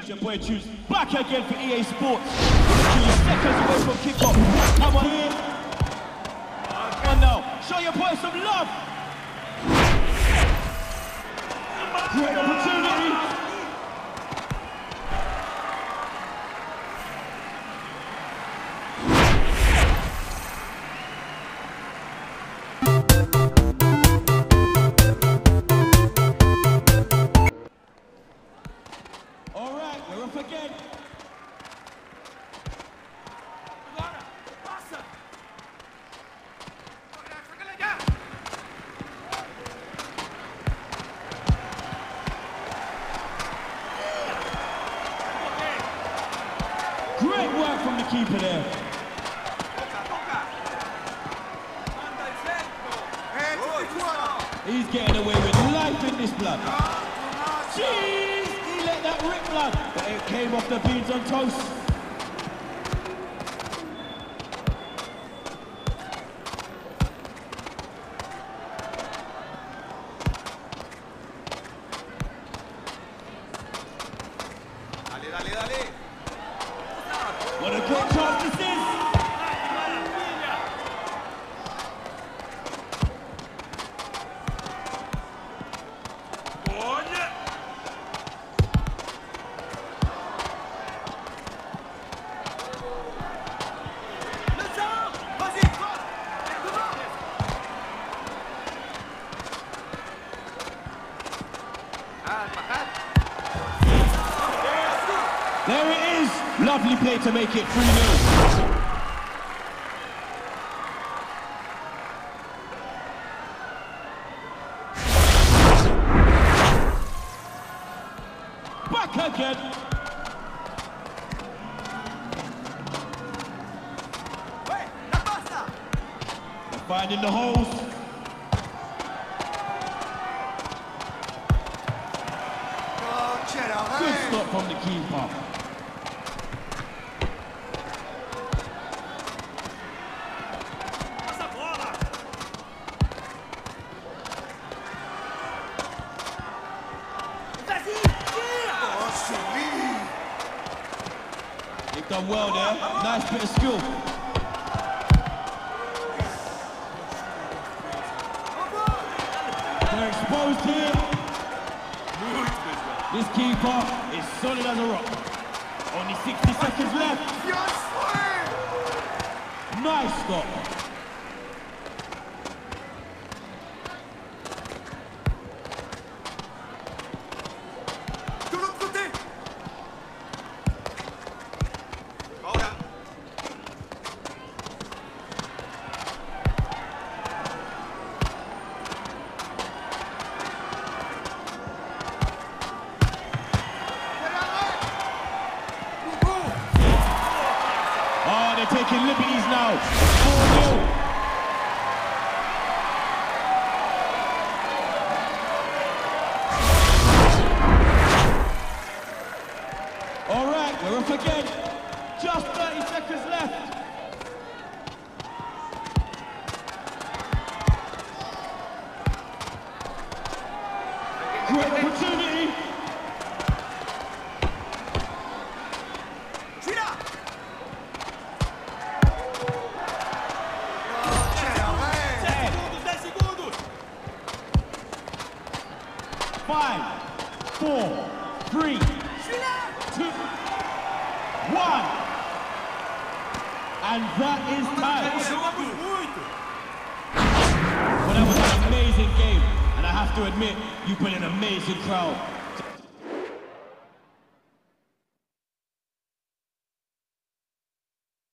It's your boy Juice back again for EA Sports. Literally seconds away from kickoff. Come on here. Come on now. Show your boy some love. Great opportunity. We're up again. Great work from the keeper there. He's getting away with life in this blood. Jeez! He let that rip blood, but it came off the beans on toast. What a great chance this is! There it is! Lovely play to make it 3-0. Back again! Finding the holes. Good stop from the keeper. They've done well there. Nice bit of skill. They're exposed here. This keeper is solid as a rock. Only 60 seconds left. Nice stop. Oh, they're taking liberties now. 4-0. All right, we're up again. Just 30 seconds left. Great opportunity. Five, 4, 3, 2, 1. And that is time. Well, that was an amazing game. And I have to admit, you put an amazing crowd.